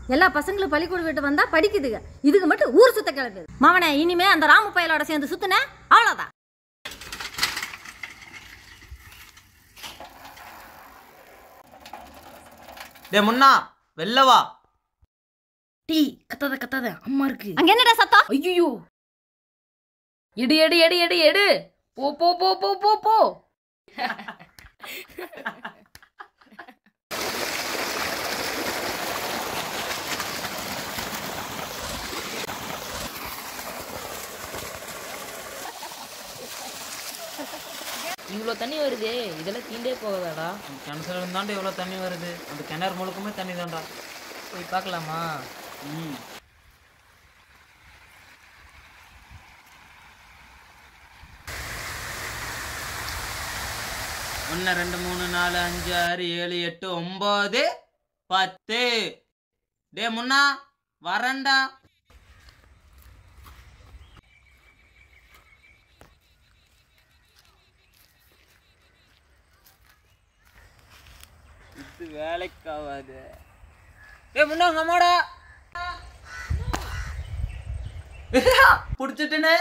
எல்லா பசங்களும் பள்ளிக்கூடம் விட்டு வந்தா படிக்குதுங்க, இதுக்கு மட்டும் ஊர் சுத்த கிளம்புது. மவனே, இனிமே அந்த ராமு பயலோட சேர்ந்து சுத்துன அவ்வளவுதான். டே முன்னா வெள்ளவா. டீ கத்தாத அம்மா இருக்கு. அங்க என்னடா சத்தம்? ஐயோ, எடு எடு எடு எடு எடு. போ போ போ போ போ போ. இவ்வளோ தண்ணி வருது, இதெல்லாம் தீண்டே போகாதாடா? கிணத்துல இருந்தாண்டா எவ்வளோ தண்ணி வருது. அந்த கிணறு முழுக்குமே தண்ணி தான்டா. போய் பார்க்கலாமா? 1 2 3 4 5 6 7 8 9 10. டே முன்னா வரேன்டா. இது வேலைக்காவாது. டே முன்னா நம்மோட புடிச்சிட்டுனே.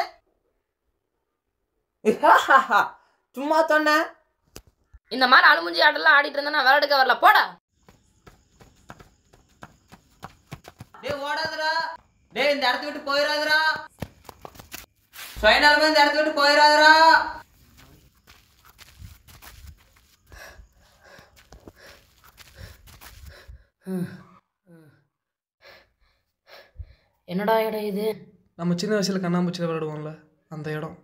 சும்மா சொன்னேன். இந்த மாதிரி அழுமுஞ்சி ஆட்டெல்லாம் ஆடிட்டு இருந்தா நான் விளையாடுக்க வரல, போடா. டே ஓடாதடா. டே இந்த இடத்த விட்டு போயிடாதடா. ஃபைனலுமே இந்த இடத்த விட்டு போயிடாதடா. என்னடா இடம் இது? நம்ம சின்ன வயசில் கண்ணாம்பூச்சியில் விளையாடுவோம்ல, அந்த இடம்.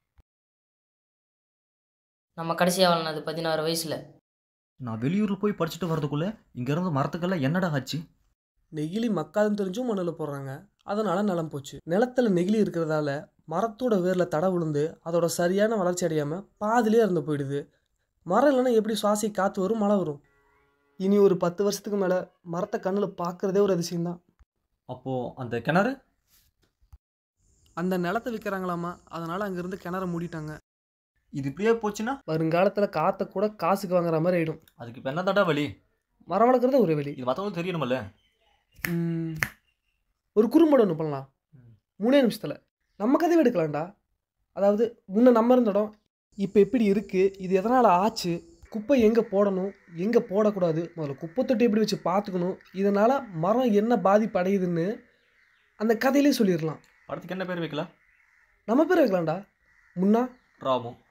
நம்ம கடைசியாக வளர்னது 16 வயசில். நான் வெளியூரில் போய் படிச்சுட்டு வரதுக்குள்ளே இங்கேருந்து மரத்துக்கெல்லாம் என்னடா ஆச்சு? நெகிழி மக்காதுன்னு தெரிஞ்சும் மண்ணில் போடுறாங்க, அதனால நிலம் போச்சு. நிலத்தில் நெகிழி இருக்கிறதால மரத்தோட வேரில் தடை விழுந்து அதோட சரியான வளர்ச்சி அடையாமல் பாதிலே இறந்து போயிடுது. மரம் இல்லைன்னா எப்படி சுவாசி காற்று வரும், மழை வரும்? இனி ஒரு 10 வருஷத்துக்கு மேலே மரத்தை கண்ணில் பார்க்குறதே ஒரு அதிசயம்தான். அப்போது அந்த கிணறு? அந்த நிலத்தை விற்கிறாங்களாமா, அதனால் அங்கேருந்து கிணற மூடிட்டாங்க. இது இப்படியே போச்சுன்னா வருங்காலத்தில் காற்றை கூட காசுக்கு வாங்குற மாதிரி ஆகிடும். அதுக்கு இப்போ என்ன தடா வழி? மரம் வளர்க்குறது ஒரு வழி. இது மற்றவங்களுக்கு தெரியணுமல்ல. ஒரு குறும்படம் ஒன்று பண்ணலாம், 3 நிமிஷத்தில் நம்ம கதையை எடுக்கலாம்டா. அதாவது முன்ன நம்ம இருந்த இடம் இப்போ எப்படி இருக்குது, இது எதனால் ஆச்சு, குப்பை எங்கே போடணும் எங்கே போடக்கூடாது, முதல்ல குப்பை தொட்டி எப்படி வச்சு பார்த்துக்கணும், இதனால் மரம் என்ன பாதிப்பு அடையுதுன்னு அந்த கதையிலே சொல்லிடலாம். படத்துக்கு என்ன பேர் வைக்கலாம்? நம்ம பேர் வைக்கலாம்டா. முன்னா ராமு.